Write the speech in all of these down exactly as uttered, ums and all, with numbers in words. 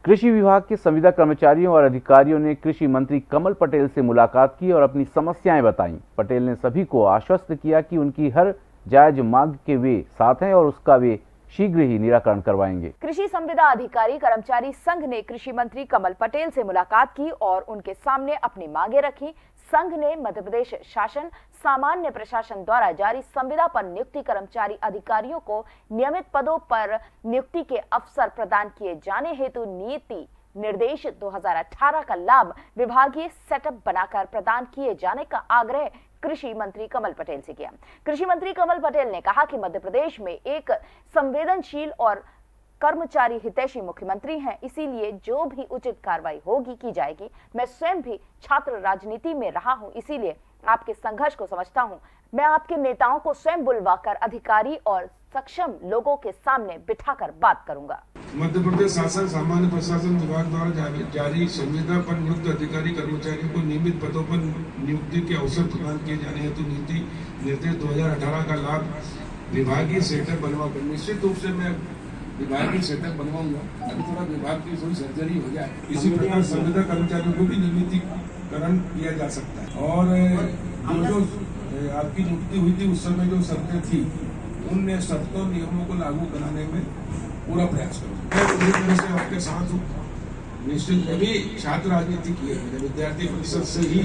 कृषि विभाग के संविदा कर्मचारियों और अधिकारियों ने कृषि मंत्री कमल पटेल से मुलाकात की और अपनी समस्याएं बताईं। पटेल ने सभी को आश्वस्त किया कि उनकी हर जायज मांग के वे साथ हैं और उसका वे शीघ्र ही निराकरण करवाएंगे। कृषि संविदा अधिकारी कर्मचारी संघ ने कृषि मंत्री कमल पटेल से मुलाकात की और उनके सामने अपनी मांगे रखी। संघ ने मध्य प्रदेश शासन सामान्य प्रशासन द्वारा जारी संविदा पर नियुक्ति कर्मचारी अधिकारियों को नियमित पदों पर नियुक्ति के अवसर प्रदान किए जाने हेतु नीति निर्देश दो हज़ार अठारह का लाभ विभागीय सेटअप बनाकर प्रदान किए जाने का आग्रह कृषि मंत्री कमल पटेल से किया। कृषि मंत्री कमल पटेल ने कहा कि मध्य प्रदेश में एक संवेदनशील और कर्मचारी हितैषी मुख्यमंत्री हैं, इसीलिए जो भी उचित कार्रवाई होगी की जाएगी। मैं स्वयं भी छात्र राजनीति में रहा हूं, इसीलिए आपके संघर्ष को समझता हूं। मैं आपके नेताओं को स्वयं बुलवाकर अधिकारी और सक्षम लोगों के सामने बिठाकर बात करूंगा। मध्य प्रदेश शासन सामान्य प्रशासन विभाग द्वारा जारी संविदा पर नियुक्त अधिकारी कर्मचारियों को नियमित पदों पर नियुक्ति के अवसर प्रदान किए जाने हेतु नीति निर्देश दो हजार अठारह का लाभ विभागीय सेटअप बनवाकर निश्चित रूप से मैं विभागीय सेटअप बनवाऊंगा। अभी थोड़ा विभाग की थोड़ी सर्जरी हो जाए। इसी प्रकार संविदा कर्मचारियों को भी नियमितीकरण किया जा सकता है और जो आपकी नियुक्ति हुई थी उस समय जो शर्तें थी उन शर्तों नियमों को लागू कराने में पूरा प्रयास करूँ। से आपके साथ निश्चित में भी छात्र राजनीति की है, विद्यार्थी परिषद से ही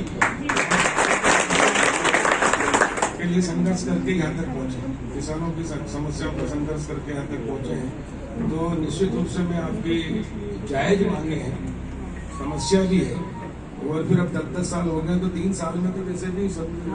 के लिए संघर्ष करके यहाँ तक पहुंचे, किसानों की समस्याओं का संघर्ष करके यहाँ तक पहुंचे हैं। तो निश्चित रूप से मैं आपकी जायज मांगे हैं, समस्या भी है और फिर अब दस दस साल हो गए तो तीन साल में तो वैसे भी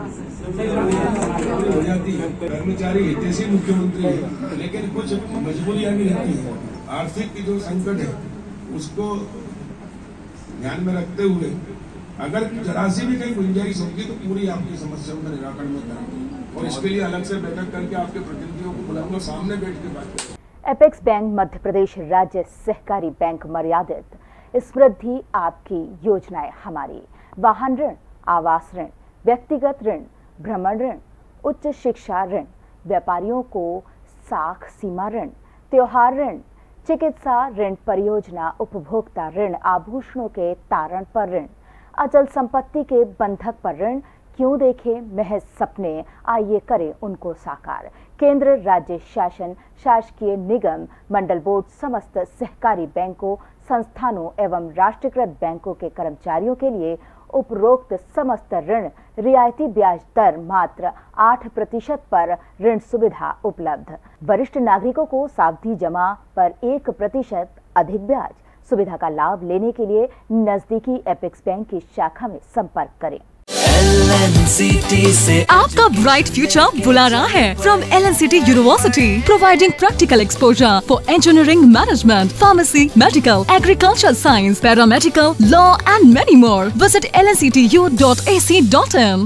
हो जाती है। कर्मचारी हितैषी मुख्यमंत्री है, लेकिन कुछ मजबूरियां भी रहती है। आर्थिक की जो संकट है उसको ध्यान में रखते हुए अगर जरा सी भी कहीं गुंजाइश होगी तो पूरी आपकी समस्याओं का निराकरण में करेंगे और इसके लिए अलग से बैठक करके आपके प्रतिनिधियों को बुलाऊंगा, सामने बैठ के बात करेंगे। एपेक्स बैंक मध्य प्रदेश राज्य सहकारी बैंक मर्यादित समृद्धि आपकी योजनाएं हमारी। वाहन ऋण, आवास ऋण, व्यक्तिगत ऋण, भ्रमण ऋण, उच्च शिक्षा ऋण, व्यापारियों को साख सीमा ऋण, त्योहार ऋण, चिकित्सा ऋण, परियोजना उपभोक्ता ऋण, आभूषणों के तारण पर ऋण, अचल संपत्ति के बंधक पर ऋण। क्यों देखें महज सपने, आइए करें उनको साकार। केंद्र, राज्य शासन, शासकीय निगम, मंडल बोर्ड, समस्त सहकारी बैंकों, संस्थानों एवं राष्ट्रीयकृत बैंकों के कर्मचारियों के लिए उपरोक्त समस्त ऋण रियायती ब्याज दर मात्र आठ प्रतिशत पर ऋण सुविधा उपलब्ध। वरिष्ठ नागरिकों को सावधि जमा पर एक प्रतिशत अधिक ब्याज। सुविधा का लाभ लेने के लिए नजदीकी एपेक्स बैंक की शाखा में संपर्क करें। एल एन सी टी से आपका ब्राइट फ्यूचर बुला रहा है from L N C T university, providing practical exposure for engineering, management, pharmacy, medical, agriculture science, paramedical, law and many more. Visit L N C T U dot A C dot in.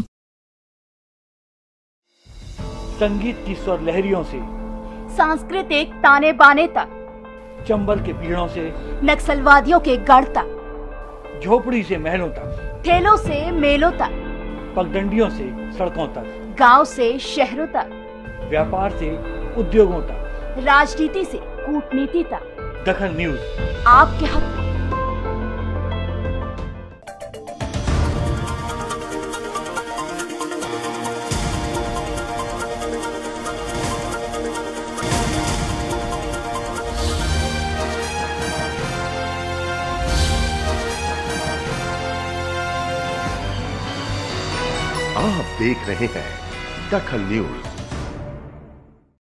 संगीत की स्वर लहरियों से सांस्कृतिक ताने बाने तक, चंबल के पीड़ों से नक्सलवादियों के गढ़ तक, झोपड़ी से महलों तक, ठेलों से मेलों तक, पगडंडियों से सड़कों तक, गांव से शहरों तक, व्यापार से उद्योगों तक, राजनीति से कूटनीति तक, दखन न्यूज आपके हक में। आप देख रहे हैं दखन न्यूज।